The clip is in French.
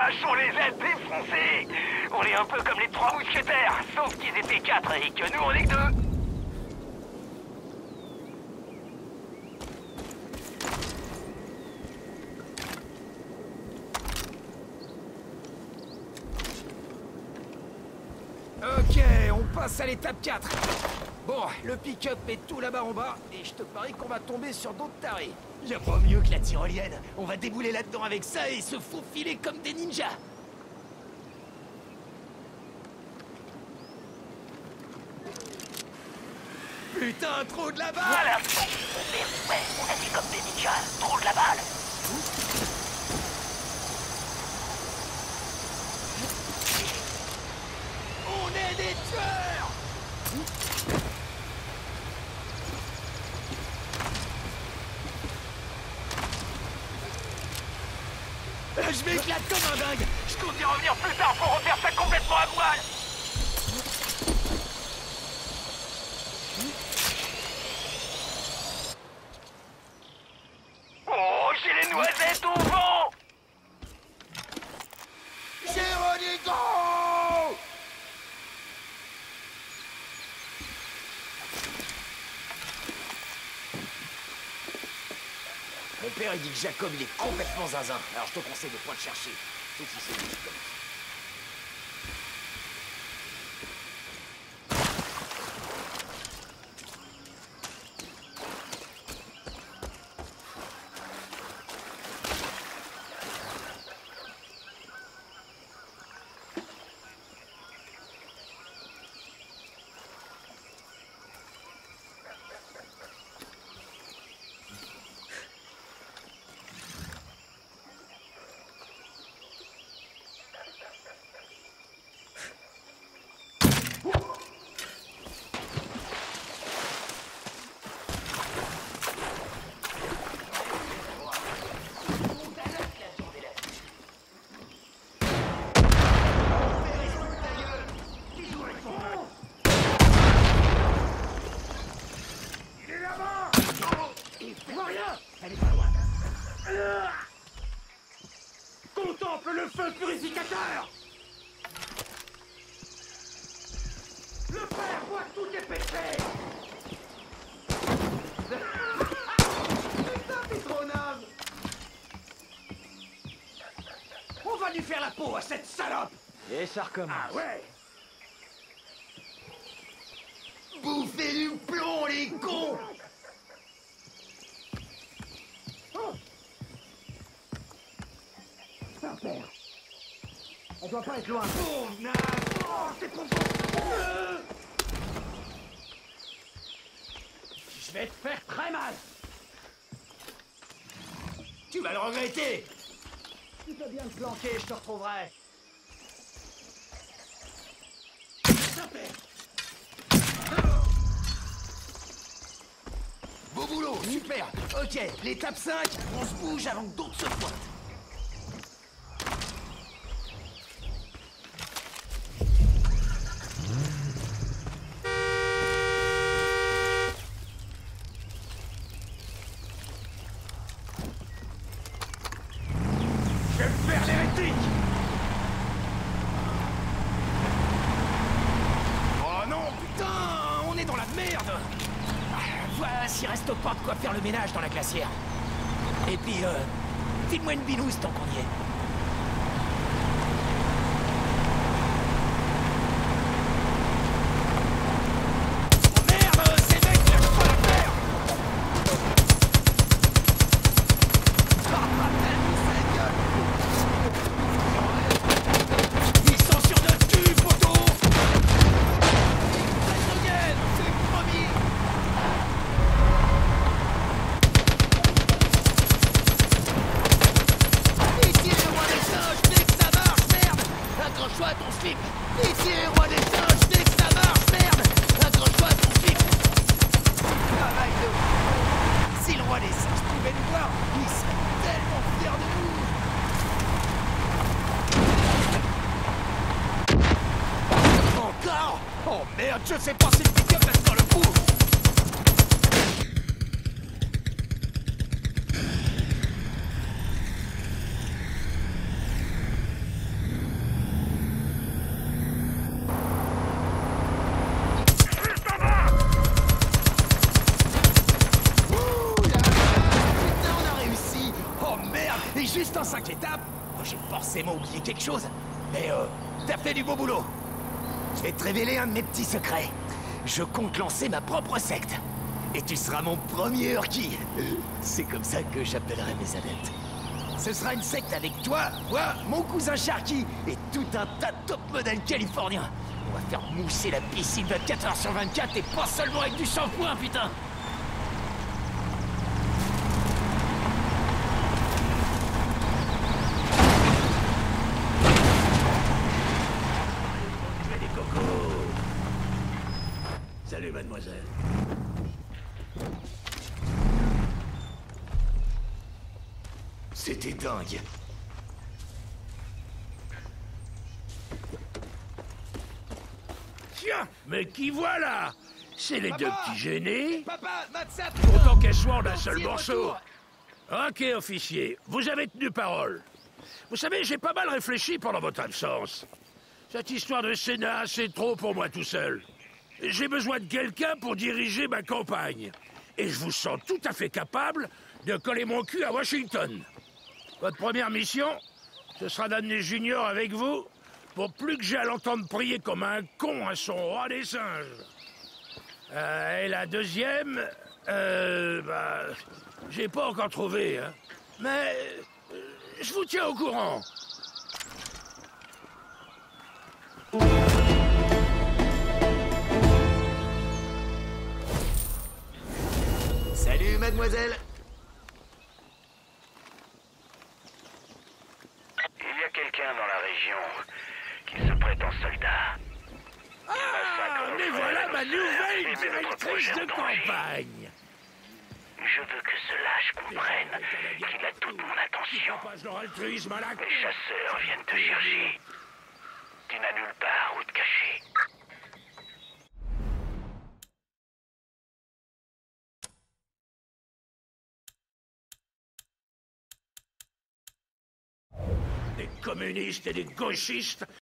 vache, on les a défoncés. On est un peu comme les trois mousquetaires, sauf qu'ils étaient quatre et que nous on est que deux. Ok, on passe à l'étape 4. Bon, le pick-up est tout là-bas en bas, et je te parie qu'on va tomber sur d'autres tarés. Y'a pas mieux que la tyrolienne. On va débouler là-dedans avec ça et se faufiler comme des ninjas. Putain, trop de la balle! Voilà. Mais ouais, on a dit comme des ninjas, trop de la balle. On est des tueurs! Je m'éclate comme un dingue! Je compte y revenir plus tard pour refaire ça complètement à voile. Oh, j'ai les noisettes au vent. Géronimo! Mon père il dit que Jacob il est complètement zinzin, alors je te conseille de pas le chercher. Sauf si c'est lui qui commence. Contemple le feu purificateur. Le Père voit tous tes péchés. Putain, t'es trop naze. On va lui faire la peau à cette salope. Et ça recommence. Ah ouais. Bouffez du plomb, les cons! Saint-Père. On doit pas être loin. Oh, naze! Oh, c'est trop fort. Je vais te faire très mal! Tu vas le regretter! Tu peux bien te planquer, je te retrouverai. Beau boulot, super! Ok, l'étape 5, on se bouge avant que d'autres se pointent. Je vais me faire l'hérétique. Oh non, putain! On est dans la merde! Voilà, s'il reste pas de quoi faire le ménage dans la glacière. Et puis, file-moi une binouse tant qu'on y est. Oh merde, ces mecs lâchent pas l'affaire! Ils sont sur notre cul, poteau! C'est promis! Ici le roi des singes, dès que ça marche, merde! Accroche-toi à ton slip! Ici le roi des singes, dès que ça marche, merde! Accroche-toi à ton slip! Travail de... Si le roi des singes pouvait nous voir, il serait tellement fier de nous! Encore? Oh merde, je sais pas si le pick-up reste dans le coup! juste en 5 étapes. Moi, j'ai forcément oublié quelque chose. Mais t'as fait du beau boulot. Je vais te révéler un de mes petits secrets. Je compte lancer ma propre secte. Et tu seras mon premier Hurky. C'est comme ça que j'appellerai mes adeptes. Ce sera une secte avec toi, moi, mon cousin Sharky et tout un tas de top modèles californiens. On va faire mousser la piscine 24 heures sur 24 et pas seulement avec du shampoing, putain. Les cocos. Salut, mademoiselle. C'était dingue. Tiens, mais qui voilà? C'est les Papa! deux petits gênés. Papa, Matsap, Autant qu'elles soient en un seul Sorcier de morceau. retour. Ok, officier, vous avez tenu parole. Vous savez, j'ai pas mal réfléchi pendant votre absence. Cette histoire de Sénat, c'est trop pour moi tout seul. J'ai besoin de quelqu'un pour diriger ma campagne. Et je vous sens tout à fait capable de coller mon cul à Washington. Votre première mission, ce sera d'amener Junior avec vous pour plus que j'ai à l'entendre prier comme un con à son roi des singes. Et la deuxième, j'ai pas encore trouvé, hein. Mais je vous tiens au courant. Salut, mademoiselle. Il y a quelqu'un dans la région qui se prétend soldat. Ah, mais voilà ma nouvelle directrice de campagne. Je veux que ce lâche comprenne qu'il a toute mon attention. Propage leur altruisme à la con. Les chasseurs viennent te chercher. Tu n'as nulle part où te cacher. Des communistes et des gauchistes